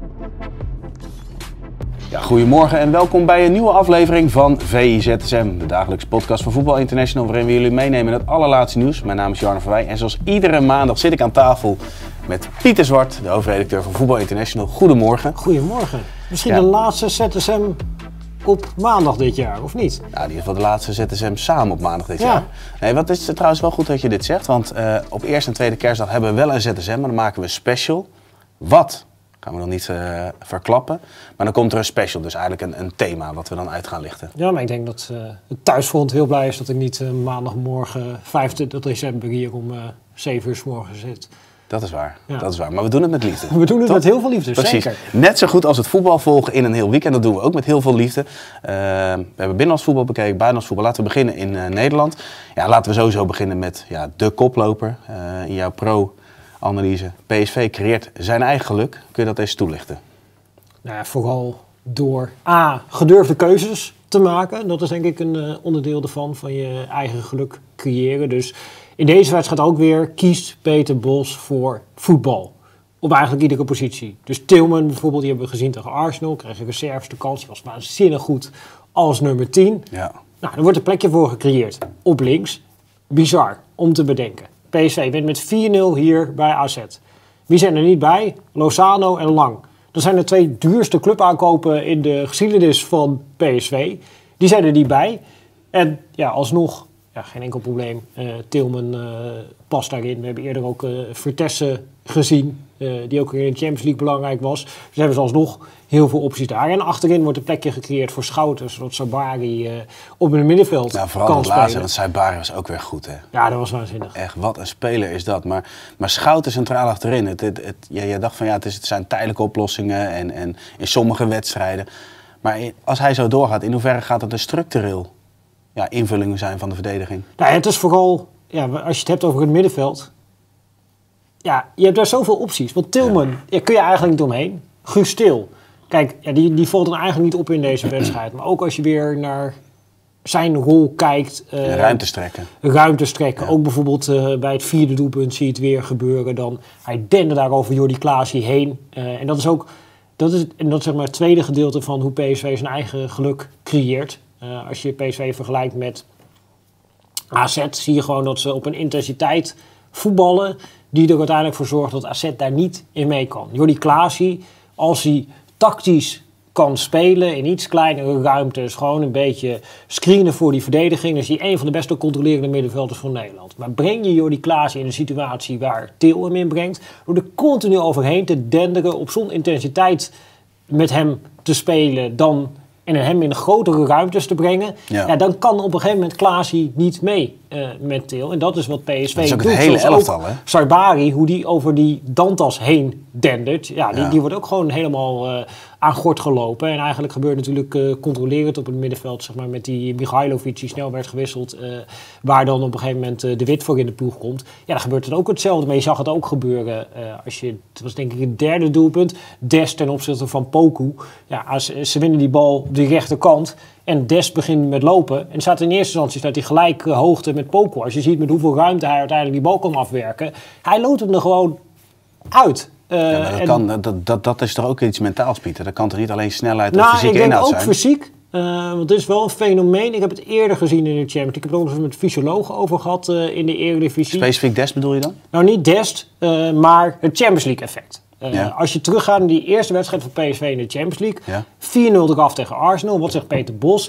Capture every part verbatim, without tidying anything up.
Ja, goedemorgen en welkom bij een nieuwe aflevering van V I Z S M, de dagelijkse podcast van Voetbal International, waarin we jullie meenemen in het allerlaatste nieuws. Mijn naam is Jarno Verwij en zoals iedere maandag zit ik aan tafel met Pieter Zwart, de hoofdredacteur van Voetbal International. Goedemorgen. Goedemorgen. Misschien Ja. de laatste Z S M op maandag dit jaar, of niet? Nou, in ieder geval de laatste Z S M samen op maandag dit Ja. jaar. Nee, wat is het trouwens wel goed dat je dit zegt, want uh, op eerste en tweede kerstdag hebben we wel een Z S M, maar dan maken we een special. Wat? Gaan we nog niet uh, verklappen. Maar dan komt er een special, dus eigenlijk een, een thema wat we dan uit gaan lichten. Ja, maar ik denk dat uh, het thuisfront heel blij is dat ik niet uh, maandagmorgen vijfentwintig december hier om uh, zeven uur 's morgens zit. Dat is waar, Ja. dat is waar. Maar we doen het met liefde. We doen het Toch? met heel veel liefde, Precies. zeker. Net zo goed als het voetbal volgen in een heel weekend. Dat doen we ook met heel veel liefde. Uh, we hebben binnenlands voetbal bekeken, buitenlands voetbal. Laten we beginnen in uh, Nederland. Ja, laten we sowieso beginnen met ja, de koploper uh, in jouw pro-analyse. P S V creëert zijn eigen geluk. Kun je dat eens toelichten? Nou ja, vooral door A, gedurfde keuzes te maken. Dat is denk ik een uh, onderdeel ervan, van je eigen geluk creëren. Dus in deze wedstrijd ook weer kiest Peter Bos voor voetbal. Op eigenlijk iedere positie. Dus Tilman bijvoorbeeld, die hebben we gezien tegen Arsenal. Kreeg een reserve kans, die was waanzinnig goed als nummer tien. Ja. Nou, er wordt een plekje voor gecreëerd. Op links. Bizar om te bedenken. P S V wint met vier nul hier bij A Z. Wie zijn er niet bij? Lozano en Lang. Dat zijn de twee duurste clubaankopen in de geschiedenis van P S V. Die zijn er niet bij. En ja, alsnog, ja, geen enkel probleem. Uh, Tilman uh, past daarin. We hebben eerder ook uh, Vertessen gezien. Uh, die ook in de Champions League belangrijk was. Dus hebben ze alsnog heel veel opties daar. En achterin wordt een plekje gecreëerd voor Schouten. Zodat Sabari uh, op het middenveld Nou, vooral kan het laatste, spelen. want Saibari was ook weer goed, hè? Ja, dat was waanzinnig. Echt, wat een speler is dat. Maar, maar Schouten centraal achterin. Het, het, het, ja, jij dacht van ja, het, is, het zijn tijdelijke oplossingen en, en in sommige wedstrijden. Maar in, als hij zo doorgaat, in hoeverre gaat het een structureel ja, invulling zijn van de verdediging? Nou, het is vooral, ja, als je het hebt over het middenveld. Ja, je hebt daar zoveel opties. Want Tilman, ja. Ja, kun je eigenlijk niet omheen. Guus Til. Kijk, ja, die, die valt dan eigenlijk niet op in deze wedstrijd. Maar ook als je weer naar zijn rol kijkt. Uh, ruimte strekken. Ruimte strekken. Ja. Ook bijvoorbeeld uh, bij het vierde doelpunt zie je het weer gebeuren. Dan, hij dende daar over Jordi Klaasie heen. Uh, en dat is ook, dat is, en dat is zeg maar het tweede gedeelte van hoe P S V zijn eigen geluk creëert. Uh, als je P S V vergelijkt met A Z, zie je gewoon dat ze op een intensiteit voetballen die er uiteindelijk voor zorgt dat A Z daar niet in mee kan. Jordi Klaasie, als hij tactisch kan spelen in iets kleinere ruimtes, gewoon een beetje screenen voor die verdediging, dan is hij een van de beste controlerende middenvelders van Nederland. Maar breng je Jordi Klaasie in een situatie waar Til hem in brengt, door er continu overheen te denderen, op zo'n intensiteit met hem te spelen, dan en hem in grotere ruimtes te brengen, ja. Ja, dan kan op een gegeven moment Klaasie niet mee uh, met Til. En dat is wat P S V dat is ook doet. het hele Zoals elftal, ook hè? Sarbari, hoe die over die Dantas heen dendert. Ja, die, ja. die wordt ook gewoon helemaal uh, aan gort gelopen. En eigenlijk gebeurt natuurlijk uh, controlerend op het middenveld, zeg maar, met die Mihailovic die snel werd gewisseld, uh, waar dan op een gegeven moment uh, de Wit voor in de ploeg komt. Ja, dan gebeurt het ook hetzelfde. Maar je zag het ook gebeuren uh, als je, het was denk ik het derde doelpunt, Des ten opzichte van Poku. Ja, als, ze winnen die bal op de rechterkant en Des begint met lopen. En staat in eerste instantie staat hij gelijk uh, hoogte met Poku. Als je ziet met hoeveel ruimte hij uiteindelijk die bal kan afwerken, hij loopt hem er gewoon uit. Uh, ja, maar dat, en, kan, dat, dat, dat is toch ook iets mentaals, Pieter? Dat kan toch niet alleen snelheid nou, of fysieke inhoud zijn? Ik denk ook fysiek. Uh, want het is wel een fenomeen. Ik heb het eerder gezien in de Champions League. Ik heb het ook nog eens met fysiologen over gehad uh, in de Eredivisie. Specifiek Dest bedoel je dan? Nou, niet Dest, uh, maar het Champions League effect. Uh, ja. Als je teruggaat naar die eerste wedstrijd van P S V in de Champions League. Ja. vier nul eraf tegen Arsenal. Wat zegt Peter Bos?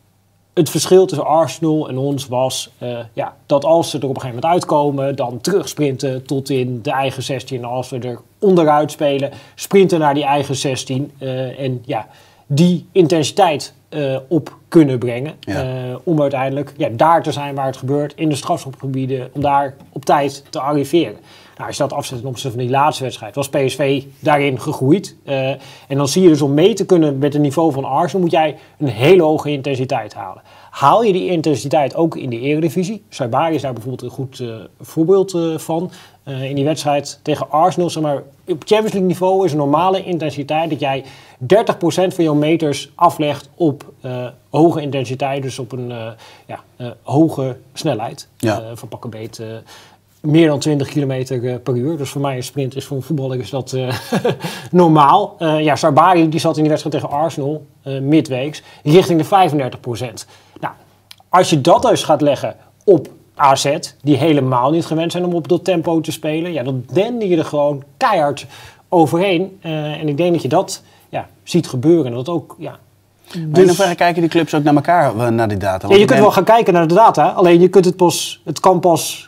Het verschil tussen Arsenal en ons was uh, ja, dat als ze er op een gegeven moment uitkomen, dan terugsprinten tot in de eigen zestien. En als we er onderuit spelen, sprinten naar die eigen zestien. Uh, en ja, die intensiteit uh, op kunnen brengen. Ja. Uh, om uiteindelijk ja, daar te zijn waar het gebeurt, in de strafschopgebieden, om daar op tijd te arriveren. Nou, als je dat afzet ten opzichte van die laatste wedstrijd, was P S V daarin gegroeid. Uh, en dan zie je dus om mee te kunnen met het niveau van Arsenal, moet jij een hele hoge intensiteit halen. Haal je die intensiteit ook in de Eredivisie? Saibari is daar bijvoorbeeld een goed uh, voorbeeld uh, van. Uh, in die wedstrijd tegen Arsenal, zeg maar, op Champions League niveau is een normale intensiteit dat jij dertig procent van jouw meters aflegt op uh, hoge intensiteit, dus op een uh, ja, uh, hoge snelheid. Ja. Uh, van pakken beet uh, meer dan twintig kilometer per uur. Dus voor mij een sprint is voor een voetballer is dat uh, normaal. Uh, ja, Sarbari die zat in die wedstrijd tegen Arsenal uh, midweeks richting de vijfendertig procent. Nou, als je dat dus gaat leggen op A Z, die helemaal niet gewend zijn om op dat tempo te spelen, ja, dan dende je er gewoon keihard overheen. Uh, en ik denk dat je dat ja, ziet gebeuren. En dat ook, ja. Dus... Maar in hoeverre kijken die clubs ook naar elkaar, naar die data? Want ja, je kunt wel gaan kijken naar de data, alleen je kunt het pas, het kan pas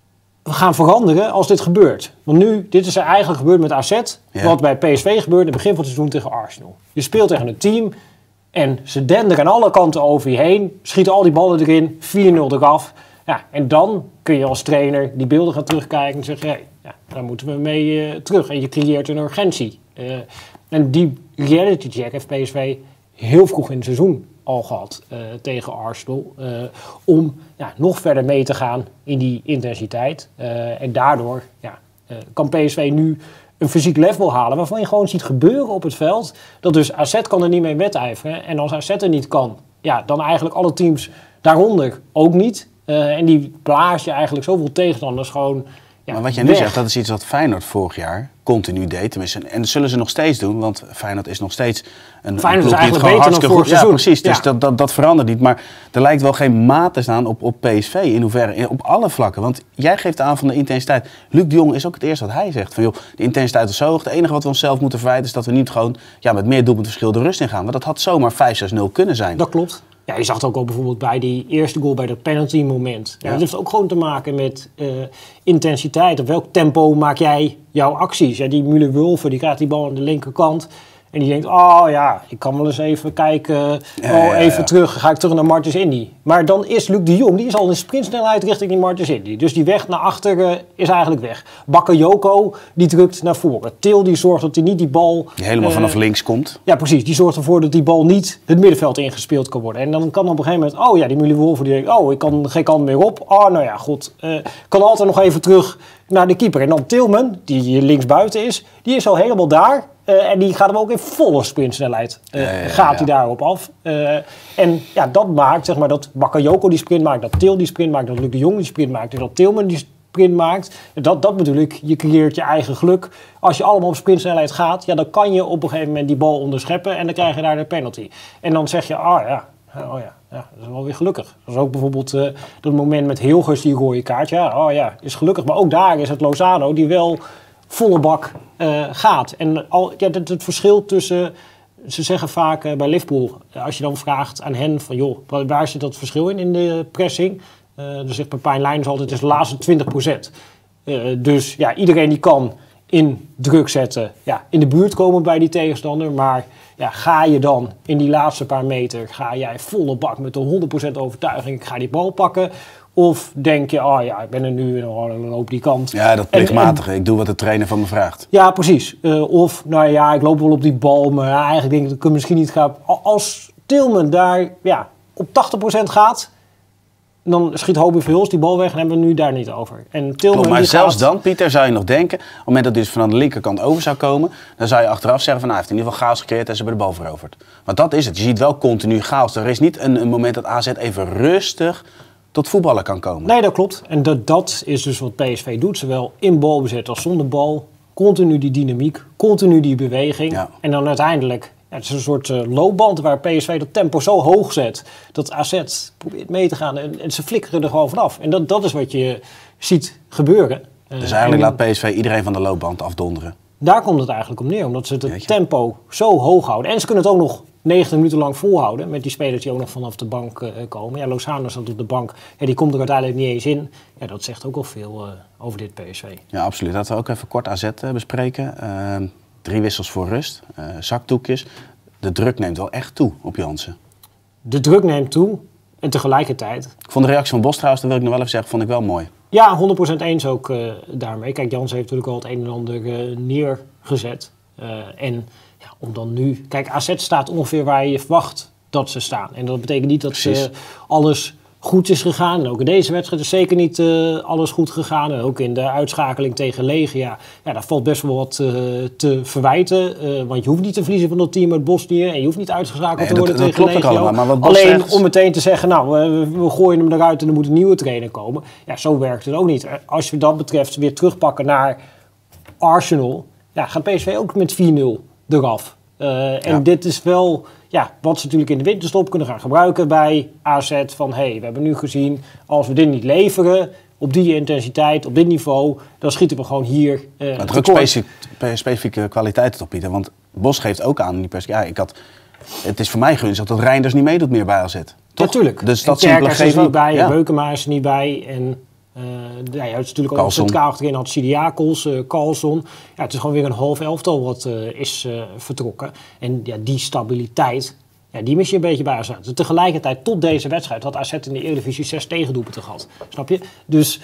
gaan veranderen als dit gebeurt. Want nu, dit is er eigenlijk gebeurd met A Z, ja. Wat bij P S V gebeurde in het begin van het seizoen tegen Arsenal. Je speelt tegen een team en ze denderen aan alle kanten over je heen, schieten al die ballen erin, vier nul eraf. Ja, en dan kun je als trainer die beelden gaan terugkijken en zeggen, hey, ja, daar moeten we mee uh, terug. En je creëert een urgentie. Uh, en die reality check heeft P S V heel vroeg in het seizoen al gehad uh, tegen Arsenal. Uh, om ja, nog verder mee te gaan in die intensiteit. Uh, en daardoor ja, uh, kan P S V nu een fysiek level halen waarvan je gewoon ziet gebeuren op het veld. Dat dus A Z kan er niet mee wedijveren. En als A Z er niet kan, ja, dan eigenlijk alle teams daaronder ook niet. Uh, en die blaas je eigenlijk zoveel tegenstanders gewoon ja, maar wat jij nu weg. zegt, dat is iets wat Feyenoord vorig jaar continu deed. Tenminste, en dat zullen ze nog steeds doen, want Feyenoord is nog steeds een Feyenoord een is eigenlijk beter dan vorig seizoen. Ja, precies. Dus ja. dat, dat, dat verandert niet. Maar er lijkt wel geen maat te staan op, op P S V in hoeverre, op alle vlakken. Want jij geeft aan van de intensiteit. Luc de Jong is ook het eerste wat hij zegt. Van joh, de intensiteit is zo hoog. Het enige wat we onszelf moeten verwijten is dat we niet gewoon ja, met meer doelpuntverschil de rust in gaan. Want dat had zomaar vijf zes nul kunnen zijn. Dat klopt. Ja, je zag het ook al bijvoorbeeld bij die eerste goal, bij dat penalty moment. Ja, ja. Dat heeft ook gewoon te maken met uh, intensiteit. Op welk tempo maak jij jouw acties? Ja, die Müller-Wulven, die krijgt die bal aan de linkerkant. En die denkt, oh ja, ik kan wel eens even kijken, ja, oh, ja, even ja. terug, ga ik terug naar Martens Indy. Maar dan is Luc de Jong, die is al in sprintsnelheid richting die Martens Indy. Dus die weg naar achteren is eigenlijk weg. Bakayoko, die drukt naar voren. Til, die zorgt dat hij niet die bal... Die helemaal uh, vanaf links komt. Ja, precies. Die zorgt ervoor dat die bal niet het middenveld ingespeeld kan worden. En dan kan op een gegeven moment, oh ja, die Müller-Wulven, die denkt, oh, ik kan geen kant meer op. Oh, nou ja, goed. Uh, kan altijd nog even terug naar de keeper. En dan Tilman, die linksbuiten is, die is al helemaal daar. Uh, en die gaat hem ook in volle sprintsnelheid. Uh, ja, ja, ja, gaat hij ja. daarop af. Uh, en ja, dat maakt, zeg maar, dat Bakayoko die sprint maakt, dat Til die sprint maakt, dat Luc de Jong die sprint maakt en dat Tilman die sprint maakt. Dat, dat bedoel ik, je creëert je eigen geluk. Als je allemaal op sprintsnelheid gaat, ja, dan kan je op een gegeven moment die bal onderscheppen en dan krijg je daar de penalty. En dan zeg je, ah ja, oh ja, ja, dat is wel weer gelukkig. Dat is ook bijvoorbeeld uh, dat moment met Hilgers die rode kaart. Ja, oh ja, is gelukkig. Maar ook daar is het Lozano die wel volle bak uh, gaat. En al, ja, het, het verschil tussen, ze zeggen vaak uh, bij Liverpool, uh, als je dan vraagt aan hen van joh, waar zit dat verschil in in de pressing? Uh, dan zegt Pepijn Leijns altijd, het is de laatste twintig procent. Uh, dus ja, iedereen die kan in druk zetten, ja, in de buurt komen bij die tegenstander, maar ja, ga je dan in die laatste paar meter, ga jij volle bak met de honderd procent overtuiging, ik ga die bal pakken? Of denk je, oh ja, ik ben er nu en dan loop die kant. Ja, dat plichtmatige. En, en, ik doe wat de trainer van me vraagt. Ja, precies. Uh, of, nou ja, ik loop wel op die bal, maar ja, eigenlijk denk ik dat ik misschien niet ga. Als Tilman daar ja, op tachtig procent gaat, dan schiet Hobie Verhulst die bal weg en hebben we nu daar niet over. En Tilman, Klopt, maar die zelfs gaat... dan, Pieter, zou je nog denken, op het moment dat hij dus van de linkerkant over zou komen, dan zou je achteraf zeggen van, nou, hij heeft in ieder geval chaos gecreëerd en ze hebben de bal veroverd. Want dat is het. Je ziet wel continu chaos. Er is niet een, een moment dat A Z even rustig tot voetballen kan komen. Nee, dat klopt. En dat, dat is dus wat P S V doet. Zowel in balbezit als zonder bal. Continu die dynamiek, continu die beweging. Ja. En dan uiteindelijk, ja, het is een soort uh, loopband waar P S V dat tempo zo hoog zet, dat A Z probeert mee te gaan en, en ze flikkeren er gewoon vanaf. En dat, dat is wat je ziet gebeuren. Uh, dus eigenlijk en, laat P S V iedereen van de loopband afdonderen. Daar komt het eigenlijk om neer, omdat ze het Jeetje. tempo zo hoog houden. En ze kunnen het ook nog negentig minuten lang volhouden met die spelers die ook nog vanaf de bank uh, komen. Ja, Lozano staat op de bank. Ja, die komt er uiteindelijk niet eens in. Ja, dat zegt ook al veel uh, over dit P S V. Ja, absoluut. Laten we ook even kort A Z uh, bespreken. Uh, drie wissels voor rust, uh, zakdoekjes. De druk neemt wel echt toe op Jansen. De druk neemt toe en tegelijkertijd... Ik vond de reactie van Bos trouwens, dat wil ik nog wel even zeggen, vond ik wel mooi. Ja, honderd procent eens ook uh, daarmee. Kijk, Jansen heeft natuurlijk al het een en ander uh, neergezet. Uh, en ja, om dan nu... Kijk, A Z staat ongeveer waar je verwacht dat ze staan. En dat betekent niet dat Precies. ze alles goed is gegaan. En ook in deze wedstrijd is zeker niet uh, alles goed gegaan. En ook in de uitschakeling tegen Legia, ja, daar valt best wel wat uh, te verwijten. Uh, want je hoeft niet te verliezen van dat team uit Bosnië. En je hoeft niet uitgeschakeld nee, te worden dat, tegen dat Legia. Allemaal, maar wat Alleen zegt... om meteen te zeggen, nou, we, we gooien hem eruit en er moet een nieuwe trainer komen. Ja, zo werkt het ook niet. Als je dat betreft weer terugpakken naar Arsenal, ja, gaat P S V ook met vier nul eraf. Uh, en ja. dit is wel ja, wat ze natuurlijk in de winterstop kunnen gaan gebruiken bij A Z. Van hé, hey, we hebben nu gezien, als we dit niet leveren op die intensiteit, op dit niveau, dan schieten we gewoon hier uh, maar het ook specifiek, specifieke kwaliteiten op bieden. Want Bos geeft ook aan in die pers. Ja, ik had, het is voor mij gunstig dat Reinders niet meedoet meer bij A Z. Natuurlijk. Ja, dus dat Kerkers is er niet bij, ja. Beukema is er niet bij. En Uh, ja, je had natuurlijk ook centraal achterin had Sidiakos, uh, Carlson. Ja, het is gewoon weer een half elftal wat uh, is uh, vertrokken. En ja, die stabiliteit, ja, die mis je een beetje bij A Z. Dus tegelijkertijd, tot deze wedstrijd, had A Z in de Eredivisie zes tegendoelpunten gehad. Snap je? Dus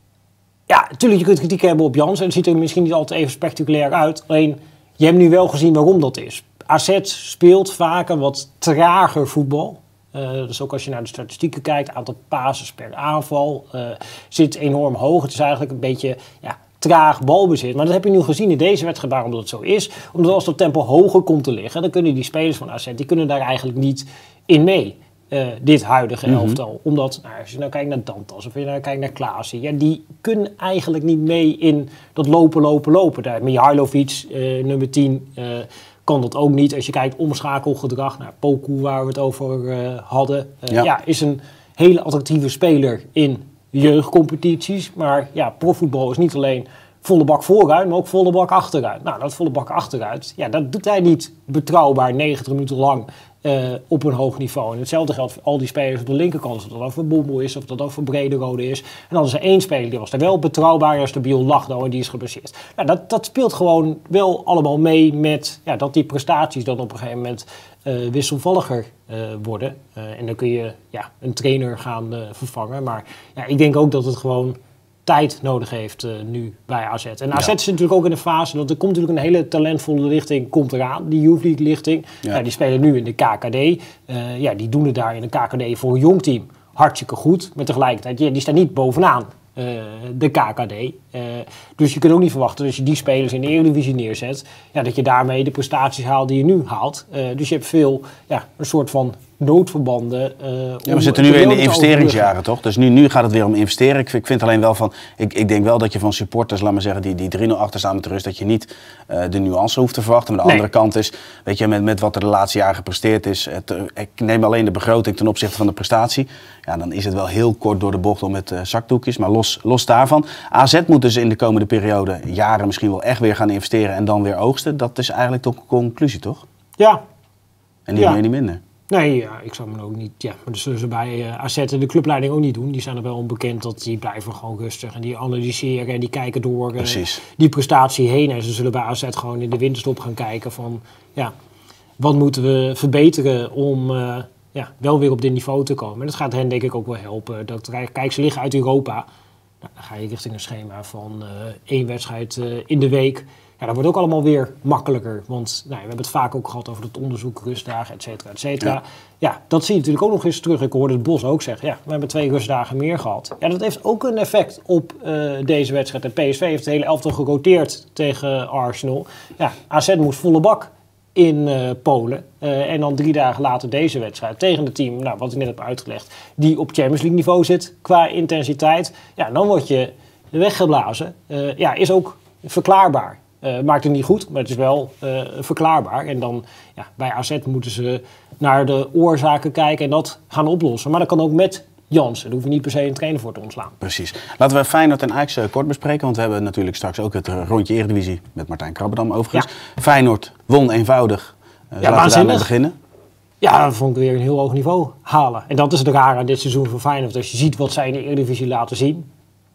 ja, natuurlijk, je kunt kritiek hebben op Jans. En het ziet er misschien niet altijd even spectaculair uit. Alleen, je hebt nu wel gezien waarom dat is. A Z speelt vaker wat trager voetbal. Uh, dus ook als je naar de statistieken kijkt, aantal passes per aanval uh, zit enorm hoog. Het is eigenlijk een beetje ja, traag balbezit. Maar dat heb je nu gezien in deze wedstrijd, waarom dat zo is. Omdat als dat tempo hoger komt te liggen, dan kunnen die spelers van A Z, die kunnen daar eigenlijk niet in mee. Uh, dit huidige mm-hmm. elftal. Omdat, nou, als je nou kijkt naar Dantas of je nou kijkt naar Klaasie, ja, die kunnen eigenlijk niet mee in dat lopen, lopen, lopen. Daar Mihailovic, uh, nummer tien, uh, kan dat ook niet. Als je kijkt omschakelgedrag naar Poku, waar we het over uh, hadden. Uh, ja. ja, is een hele attractieve speler in jeugdcompetities. Maar ja, profvoetbal is niet alleen volle bak vooruit, maar ook volle bak achteruit. Nou, dat volle bak achteruit, ja, dat doet hij niet betrouwbaar negentig minuten lang uh, op een hoog niveau. En hetzelfde geldt voor al die spelers op de linkerkant. Of dat ook voor Bommel is, of dat ook voor Brederode is. En dan is er één speler, die was er wel betrouwbaar, als stabiel Lachdo, en die is geblesseerd. Nou, dat, dat speelt gewoon wel allemaal mee met ja, dat die prestaties dan op een gegeven moment uh, wisselvalliger uh, worden. Uh, en dan kun je ja, een trainer gaan uh, vervangen. Maar ja, ik denk ook dat het gewoon tijd nodig heeft uh, nu bij A Z. En A Z ja. is natuurlijk ook in de fase, dat er komt natuurlijk een hele talentvolle lichting, komt eraan, die Youth League lichting. Ja. Ja, die spelen nu in de K K D. Uh, ja, die doen het daar in de K K D voor een jong team hartstikke goed. Maar tegelijkertijd, ja, die staan niet bovenaan uh, de K K D. Uh, dus je kunt ook niet verwachten dat als je die spelers in de Eredivisie neerzet, ja, dat je daarmee de prestaties haalt die je nu haalt. Uh, dus je hebt veel, ja, een soort van noodverbanden. Uh, ja, we zitten nu weer in de investeringsjaren, toch? Dus nu, nu gaat het weer om investeren. Ik, ik vind alleen wel van, ik, ik denk wel dat je van supporters, laat maar zeggen, die, die drie nul achter staan met de rust, dat je niet uh, de nuance hoeft te verwachten. Maar de nee. andere kant is, weet je, met, met wat er de laatste jaren gepresteerd is, het, uh, ik neem alleen de begroting ten opzichte van de prestatie. Ja, dan is het wel heel kort door de bocht om met uh, zakdoekjes. Maar los, los daarvan, A Z moet dus in de komende periode, jaren misschien wel echt weer gaan investeren en dan weer oogsten. Dat is eigenlijk toch een conclusie, toch? Ja. En niet ja. meer, niet minder. Nee, ja, ik zou me ook niet. Ja, maar dat zullen ze bij uh, A Z en de clubleiding ook niet doen. Die zijn er wel onbekend dat die blijven gewoon rustig en die analyseren en die kijken door uh, die prestatie heen. En ze zullen bij A Z gewoon in de winterstop gaan kijken van ja, wat moeten we verbeteren om uh, ja, wel weer op dit niveau te komen. En dat gaat hen denk ik ook wel helpen. Dat, kijk, ze liggen uit Europa. Nou, dan ga je richting een schema van uh, één wedstrijd uh, in de week. Ja, dat wordt ook allemaal weer makkelijker. Want nou, we hebben het vaak ook gehad over het onderzoek, rustdagen, et cetera, et cetera. Ja. ja, dat zie je natuurlijk ook nog eens terug. Ik hoorde het Bos ook zeggen, ja, we hebben twee rustdagen meer gehad. Ja, dat heeft ook een effect op uh, deze wedstrijd. En P S V heeft de hele elftal geroteerd tegen Arsenal. Ja, A Z moest volle bak in uh, Polen. Uh, en dan drie dagen later deze wedstrijd tegen het team, nou, wat ik net heb uitgelegd, die op Champions League niveau zit qua intensiteit. Ja, dan word je weggeblazen. Uh, ja, is ook verklaarbaar. Uh, maakt het niet goed, maar het is wel uh, verklaarbaar. En dan ja, bij A Z moeten ze naar de oorzaken kijken en dat gaan oplossen. Maar dat kan ook met Jans. Daar hoef je niet per se een trainer voor te ontslaan. Precies. Laten we Feyenoord en Ajax uh, kort bespreken. Want we hebben natuurlijk straks ook het rondje Eredivisie met Martijn Krabbedam overigens. Ja. Feyenoord won eenvoudig. Uh, ja, laten we daarmee beginnen. Ja, dat vond ik weer een heel hoog niveau halen. En dat is het rare aan dit seizoen van Feyenoord. Als je ziet wat zij in de Eredivisie laten zien,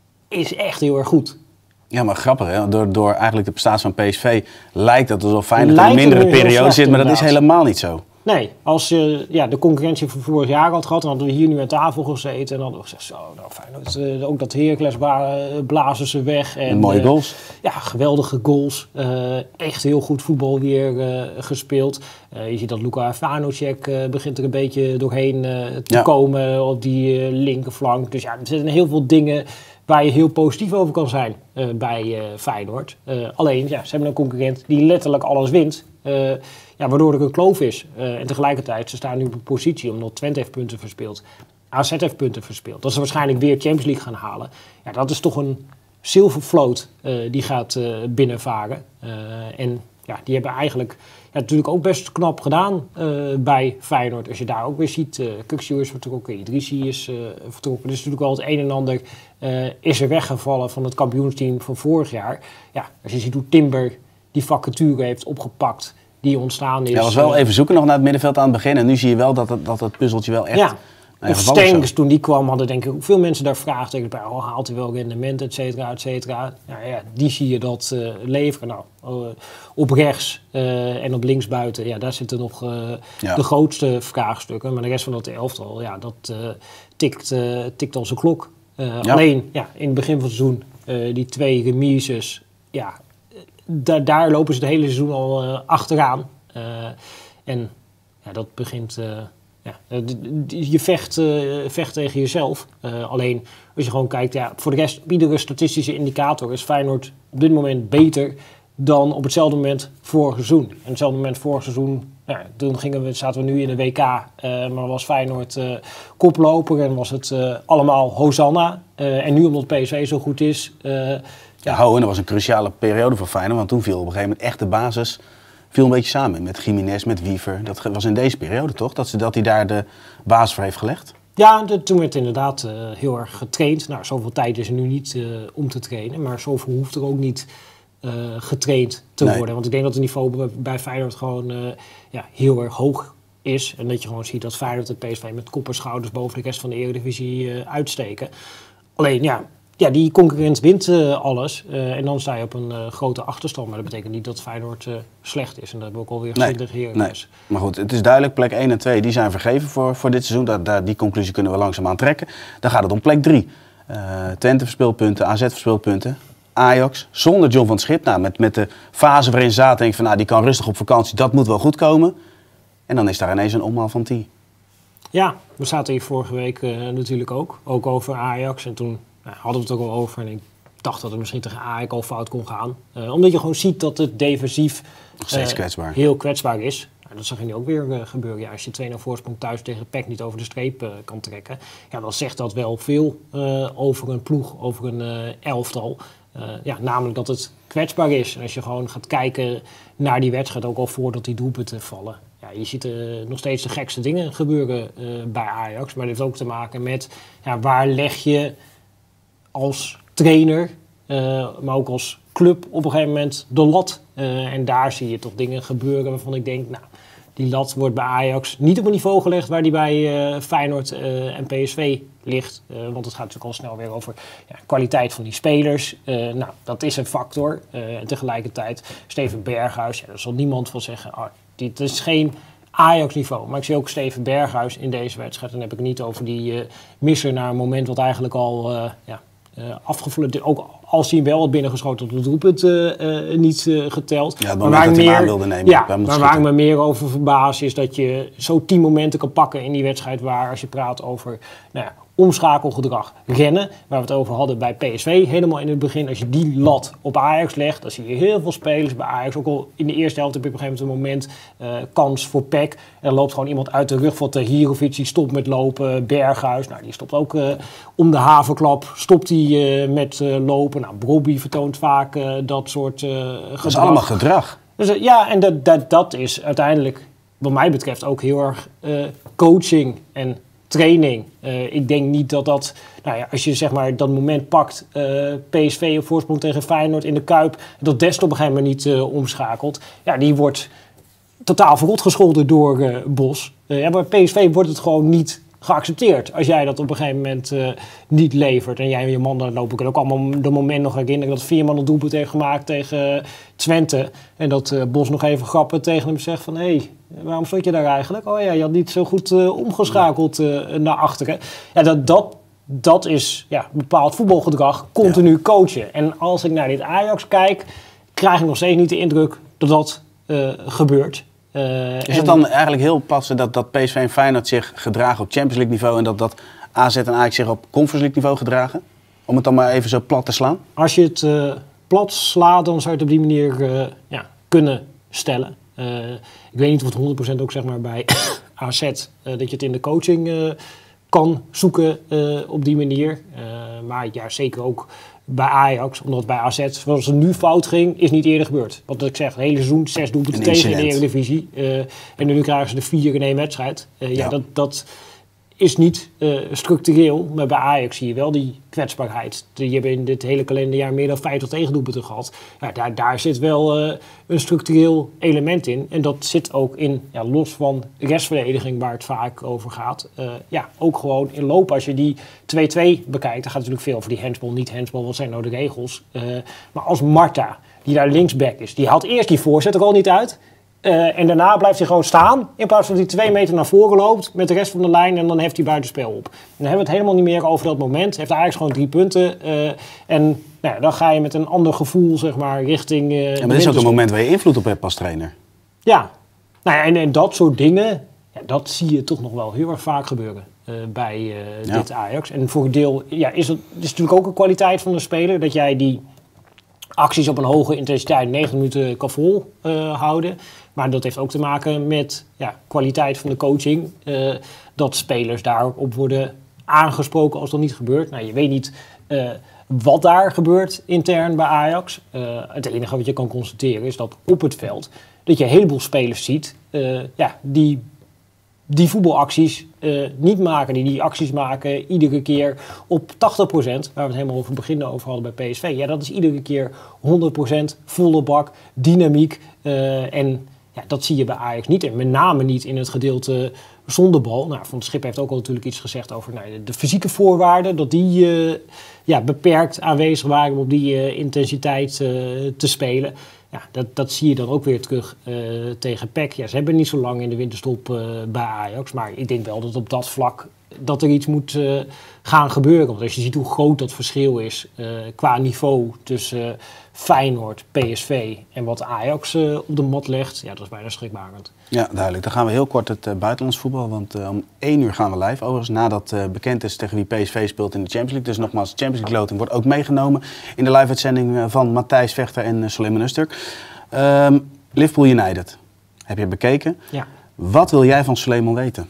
is echt heel erg goed. Ja, maar grappig, hè? Door, door eigenlijk de prestatie van P S V lijkt het alsof Feyenoord in een mindere periode zit, maar dat is helemaal niet zo. Nee, als je ja, de concurrentie van vorig jaar had gehad, dan hadden we hier nu aan tafel gezeten en dan hadden we gezegd, zo, nou fijn, uh, ook dat Heracles blazen ze weg. En, en mooie goals. Uh, ja, geweldige goals. Uh, echt heel goed voetbal weer uh, gespeeld. Uh, je ziet dat Luka Vanocek uh, begint er een beetje doorheen uh, te ja. komen op die uh, linkerflank. Dus ja, er zitten heel veel dingen waar je heel positief over kan zijn uh, bij uh, Feyenoord. Uh, alleen, ja, ze hebben een concurrent die letterlijk alles wint. Uh, ja, waardoor er een kloof is. Uh, en tegelijkertijd, ze staan nu op een positie omdat Twente heeft punten verspeeld. A Z heeft punten verspeeld. Dat ze waarschijnlijk weer Champions League gaan halen. Ja, dat is toch een zilvervloot uh, die gaat uh, binnenvaren. Uh, en ja, die hebben eigenlijk ja, natuurlijk ook best knap gedaan uh, bij Feyenoord. Als je daar ook weer ziet, uh, Kukçu is vertrokken, Idrissi is uh, vertrokken. Dus natuurlijk wel het een en ander uh, is er weggevallen van het kampioensteam van vorig jaar. Ja, als je ziet hoe Timber die vacature heeft opgepakt, die ontstaan is. Ja, was wel even zoeken nog naar het middenveld aan het begin. En nu zie je wel dat het, dat het puzzeltje wel echt... Ja. Of Stenks, toen die kwam, hadden denk ik ook veel mensen daar vraagtekens bij. Oh, haalt hij wel rendement, et cetera, et cetera. Nou ja, die zie je dat uh, leveren. Nou, uh, op rechts uh, en op links buiten, ja, daar zitten nog uh, ja. de grootste vraagstukken. Maar de rest van dat elftal, ja, dat uh, tikt, uh, tikt als een klok. Uh, ja. Alleen, ja, in het begin van het seizoen, uh, die twee remises, ja, da daar lopen ze het hele seizoen al uh, achteraan. Uh, en ja, dat begint... Uh, Ja, je vecht, uh, vecht tegen jezelf. Uh, alleen als je gewoon kijkt, ja, voor de rest, op iedere statistische indicator is Feyenoord op dit moment beter dan op hetzelfde moment vorig seizoen. En hetzelfde moment vorig seizoen, ja, toen gingen we, zaten we nu in de W K, uh, maar was Feyenoord uh, koploper en was het uh, allemaal Hosanna. Uh, en nu omdat P S V zo goed is... Uh, ja, ja, oh, en dat was een cruciale periode voor Feyenoord, want toen viel op een gegeven moment echt de basis... viel een beetje samen met Gimenez, met Wiever. Dat was in deze periode toch? Dat, ze, dat hij daar de basis voor heeft gelegd? Ja, de, toen werd inderdaad uh, heel erg getraind. Nou, zoveel tijd is er nu niet uh, om te trainen. Maar zoveel hoeft er ook niet uh, getraind te nee. worden. Want ik denk dat het niveau bij, bij Feyenoord gewoon uh, ja, heel erg hoog is. En dat je gewoon ziet dat Feyenoord en P S V met kop en schouders boven de rest van de Eredivisie uh, uitsteken. Alleen ja... Ja, die concurrent wint uh, alles uh, en dan sta je op een uh, grote achterstand. Maar dat betekent niet dat Feyenoord uh, slecht is. En dat hebben we ook alweer gezien tegen Heracles. Nee. Maar goed, het is duidelijk, plek één en twee die zijn vergeven voor, voor dit seizoen. Daar, daar, die conclusie kunnen we langzaamaan trekken. Dan gaat het om plek drie. Uh, Twente verspeelt punten, A Z verspeelt punten. Ajax, zonder John van 't Schip. Nou, met, met de fase waarin ze zaten, denk ik van nou, die kan rustig op vakantie. Dat moet wel goed komen. En dan is daar ineens een omhaal van tien. Ja, we zaten hier vorige week uh, natuurlijk ook. Ook over Ajax en toen... Nou, hadden we het ook al over en ik dacht dat het misschien tegen Ajax al fout kon gaan. Uh, omdat je gewoon ziet dat het defensief nog steeds uh, kwetsbaar. heel kwetsbaar is. Nou, dat zag je nu ook weer uh, gebeuren. Ja, als je twee nul voorsprong thuis tegen P E C niet over de streep uh, kan trekken. Ja, dan zegt dat wel veel uh, over een ploeg, over een uh, elftal. Uh, ja, namelijk dat het kwetsbaar is. En als je gewoon gaat kijken naar die wedstrijd, ook al voordat die doelpunten vallen. Ja, je ziet uh, nog steeds de gekste dingen gebeuren uh, bij Ajax. Maar dat heeft ook te maken met ja, waar leg je... als trainer, uh, maar ook als club op een gegeven moment de lat. Uh, en daar zie je toch dingen gebeuren waarvan ik denk, nou, die lat wordt bij Ajax niet op een niveau gelegd waar die bij uh, Feyenoord uh, en P S V ligt. Uh, want het gaat natuurlijk al snel weer over ja, kwaliteit van die spelers. Uh, nou, dat is een factor. Uh, en tegelijkertijd, Steven Berghuis, ja, daar zal niemand van zeggen, oh, dit is geen... Ajax-niveau. Maar ik zie ook Steven Berghuis in deze wedstrijd. Dan heb ik het niet over die uh, misser naar een moment wat eigenlijk al uh, ja, uh, afgevlogen. Ook als hij wel had binnengeschoten tot het doelpunt uh, uh, niet uh, geteld. Ja, het moment maar waar dat hij meer wilde nemen. Ja, maar waar ik me meer over verbaas is dat je zo tien momenten kan pakken in die wedstrijd waar als je praat over nou ja, omschakelgedrag, rennen, waar we het over hadden bij P S V, helemaal in het begin. Als je die lat op Ajax legt, dan zie je heel veel spelers bij Ajax. Ook al in de eerste helft heb je op een gegeven moment een moment uh, kans voor P E C. En er loopt gewoon iemand uit de rug van Tahirovic, die stopt met lopen. Berghuis, nou die stopt ook uh, om de havenklap, stopt hij uh, met uh, lopen. Nou, Brobby vertoont vaak uh, dat soort uh, gedrag. Dat is allemaal gedrag. Dus, uh, ja, en dat, dat, dat is uiteindelijk, wat mij betreft, ook heel erg uh, coaching en training. Uh, ik denk niet dat dat... Nou ja, als je zeg maar dat moment pakt... Uh, P S V op voorsprong tegen Feyenoord in de Kuip... dat Dest op een gegeven moment niet uh, omschakelt... Ja, die wordt totaal verrot gescholden door uh, Bos. Uh, ja, bij P S V wordt het gewoon niet geaccepteerd. Als jij dat op een gegeven moment uh, niet levert en jij en je man, dan lopen ik ook allemaal de moment nog herinneren dat Veerman een doelpunt heeft gemaakt tegen Twente. En dat uh, Bos nog even grappen tegen hem zegt van, hé, hey, waarom stond je daar eigenlijk? Oh ja, je had niet zo goed uh, omgeschakeld uh, naar achteren. Ja, dat, dat, dat is ja, bepaald voetbalgedrag, continu ja. coachen. En als ik naar dit Ajax kijk, krijg ik nog steeds niet de indruk dat dat uh, gebeurt. Uh, is het dan eigenlijk heel passend dat, dat P S V en Feyenoord zich gedragen op Champions League niveau en dat, dat A Z en Ajax zich op Conference League niveau gedragen? Om het dan maar even zo plat te slaan? Als je het uh, plat slaat, dan zou je het op die manier uh, ja, kunnen stellen. Uh, ik weet niet of het honderd procent ook zeg maar, bij A Z, uh, dat je het in de coaching uh, kan zoeken uh, op die manier. Uh, maar ja, zeker ook bij Ajax, omdat bij A Z, zoals het nu fout ging, is niet eerder gebeurd. Wat ik zeg, het hele seizoen, zes doelpunten tegen in de Eredivisie. Uh, en nu krijgen ze de vier in één wedstrijd. Uh, ja, ja. Dat, dat is niet uh, structureel, maar bij Ajax zie je wel die kwetsbaarheid. Die hebben in dit hele kalenderjaar meer dan vijftig tegendoelpunten gehad. Ja, daar, daar zit wel uh, een structureel element in. En dat zit ook in, ja, los van de restverdediging waar het vaak over gaat. Uh, ja, ook gewoon in loop. Als je die twee-twee bekijkt, dan gaat het natuurlijk veel over die handsbal, niet handsbal. Wat zijn nou de regels? Uh, maar als Marta, die daar linksback is, die haalt eerst die voorzet er al niet uit. Uh, en daarna blijft hij gewoon staan. In plaats van dat hij twee meter naar voren loopt met de rest van de lijn en dan heeft hij buitenspel op. En dan hebben we het helemaal niet meer over dat moment. Heeft Ajax gewoon drie punten. Uh, en nou ja, dan ga je met een ander gevoel zeg maar richting... Uh, ja, maar dit is ook een moment waar je invloed op hebt als trainer. Ja, nou ja en, en dat soort dingen, ja, dat zie je toch nog wel heel erg vaak gebeuren uh, bij uh, ja. dit Ajax. En voor een deel ja, is het is natuurlijk ook een kwaliteit van de speler dat jij die acties op een hoge intensiteit negen minuten kan volhouden. Uh, maar dat heeft ook te maken met ja, kwaliteit van de coaching. Uh, dat spelers daarop worden aangesproken als dat niet gebeurt. Nou, je weet niet uh, wat daar gebeurt intern bij Ajax. Uh, het enige wat je kan constateren is dat op het veld dat je een heleboel spelers ziet uh, ja, die die voetbalacties uh, niet maken, die die acties maken iedere keer op tachtig procent, waar we het helemaal over het begin over hadden bij P S V. Ja, dat is iedere keer honderd procent volle bak, dynamiek. Uh, en ja, dat zie je bij Ajax niet. En met name niet in het gedeelte zonder bal. Nou, Van het Schip heeft ook al natuurlijk iets gezegd over nou, de fysieke voorwaarden, dat die uh, ja, beperkt aanwezig waren om op die uh, intensiteit uh, te spelen. Ja, dat, dat zie je dan ook weer terug uh, tegen P E C. Ja, ze hebben niet zo lang in de winterstop uh, bij Ajax. Maar ik denk wel dat op dat vlak dat er iets moet uh, gaan gebeuren. Want als je ziet hoe groot dat verschil is uh, qua niveau tussen uh, Feyenoord, P S V en wat Ajax uh, op de mat legt. Ja, dat is bijna schrikbarend. Ja, duidelijk. Dan gaan we heel kort het uh, buitenlands voetbal. Want uh, om één uur gaan we live. Overigens nadat uh, bekend is tegen wie P S V speelt in de Champions League. Dus nogmaals, de Champions League loting wordt ook meegenomen in de live-uitzending uh, van Matthijs Vechter en uh, Suleiman Öztürk. Um, Liverpool United. Heb je bekeken? Ja. Wat wil jij van Suleiman weten?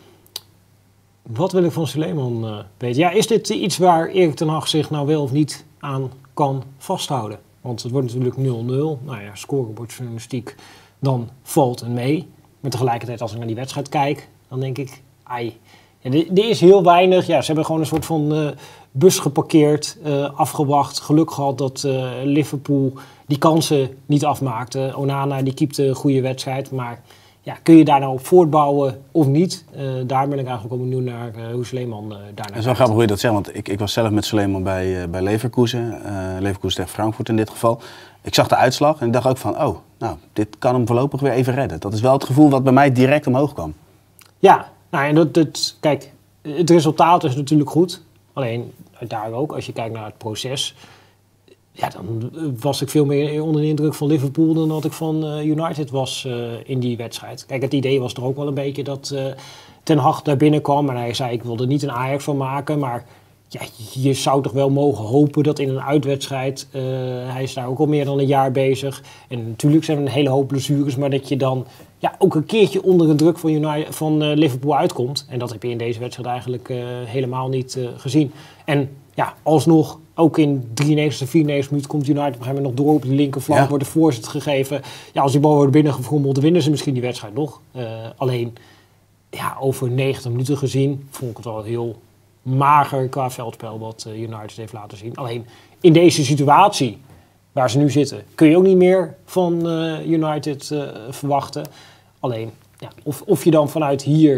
Wat wil ik van Suleiman uh, weten? Ja, is dit iets waar Erik ten Hag zich nou wel of niet aan kan vasthouden? Want het wordt natuurlijk nul nul. Nou ja, scorebordjournalistiek, dan valt het mee. Maar tegelijkertijd, als ik naar die wedstrijd kijk, dan denk ik, ai. Ja, er is heel weinig. Ja, ze hebben gewoon een soort van uh, bus geparkeerd, uh, afgewacht. Geluk gehad dat uh, Liverpool die kansen niet afmaakte. Onana die keepte een goede wedstrijd, maar ja, kun je daar nou op voortbouwen of niet? Uh, daar ben ik eigenlijk ook benieuwd naar uh, hoe Suleiman uh, daarnaar Het is wel grappig hoe je dat zegt, want ik, ik was zelf met Suleiman bij, uh, bij Leverkusen. Uh, Leverkusen tegen Frankfurt in dit geval. Ik zag de uitslag en ik dacht ook van, oh, nou, dit kan hem voorlopig weer even redden. Dat is wel het gevoel wat bij mij direct omhoog kwam. Ja, nou en dat, dat, kijk, het resultaat is natuurlijk goed. Alleen daar ook, als je kijkt naar het proces, ja, dan was ik veel meer onder de indruk van Liverpool dan dat ik van uh, United was uh, in die wedstrijd. Kijk, het idee was er ook wel een beetje dat uh, Ten Hag daar binnenkwam en hij zei, ik wilde er niet een Ajax van maken, maar ja, je zou toch wel mogen hopen dat in een uitwedstrijd, uh, hij is daar ook al meer dan een jaar bezig. En natuurlijk zijn er een hele hoop blessures, maar dat je dan ja, ook een keertje onder de druk van, United, van uh, Liverpool uitkomt. En dat heb je in deze wedstrijd eigenlijk uh, helemaal niet uh, gezien. En ja, alsnog, ook in drieënnegentigste, vierennegentigste minuut komt United op een gegeven moment nog door op de linkerflank, ja. Wordt de voorzet gegeven. Ja, als die bal wordt binnengefrommeld, dan winnen ze misschien die wedstrijd nog. Uh, alleen, ja, over negentig minuten gezien vond ik het wel heel mager qua veldspel wat uh, United heeft laten zien. Alleen, in deze situatie waar ze nu zitten, kun je ook niet meer van uh, United uh, verwachten. Alleen, ja, of, of je dan vanuit hier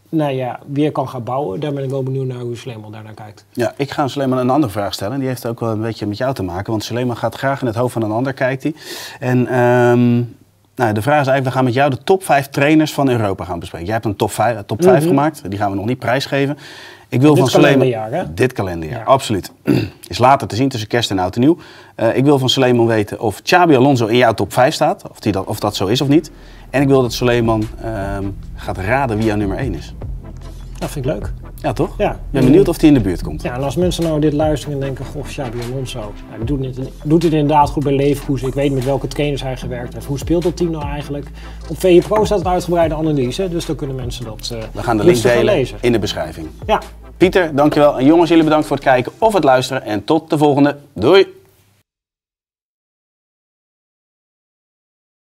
nou ja, weer kan gaan bouwen. Daar ben ik wel benieuwd naar hoe Sleeman daarnaar kijkt. Ja, ik ga Sleeman een andere vraag stellen. Die heeft ook wel een beetje met jou te maken. Want Sleeman gaat graag in het hoofd van een ander, kijkt hij. En um, nou, de vraag is eigenlijk, we gaan met jou de top vijf trainers van Europa gaan bespreken. Jij hebt een top vijf, top vijf mm-hmm. gemaakt. Die gaan we nog niet prijsgeven. Ik wil dit van Sleeman, kalenderjaar, hè? Dit kalenderjaar, ja. absoluut. Is later te zien tussen kerst en oud en nieuw. Uh, ik wil van Sleeman weten of Xabi Alonso in jouw top vijf staat. Of, die dat, of dat zo is of niet. En ik wil dat Sleeman um, gaat raden wie jouw nummer één is. Dat vind ik leuk. Ja, toch? Ja. Ik ben benieuwd of hij in de buurt komt. Ja, en als mensen nou dit luisteren en denken, goh, Xabi Alonso, ja, die doet, dit, doet dit inderdaad goed bij Leverkusen. Ik weet met welke trainers hij gewerkt heeft. Hoe speelt dat team nou eigenlijk? Op V E Pro staat een uitgebreide analyse, dus dan kunnen mensen dat uh, We gaan de link delen in de beschrijving. Ja. Pieter, dankjewel. En jongens, jullie bedankt voor het kijken of het luisteren. En tot de volgende. Doei!